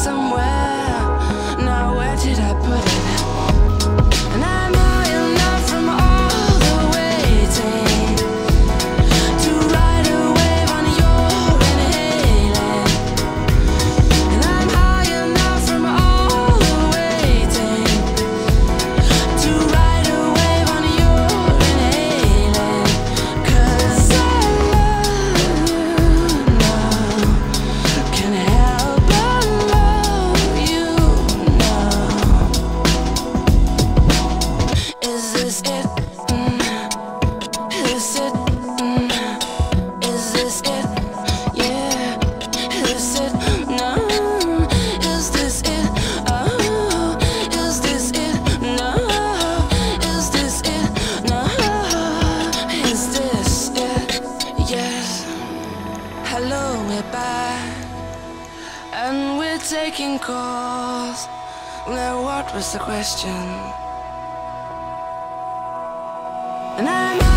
somewhere. Now where did I put it? And I'm high enough from all the waiting to ride a wave on your inhaling. And I'm high enough from all the waiting to ride a wave on your inhaling. 'Cause I love you now, can't help but love you now. Is this it? Is it? Is this it? Yeah. Is it? No. Is this it? Oh. Is this it? No. Is this it? No. Is this it? Yes. Hello, we're back, and we're taking calls. Now what was the question? And I'm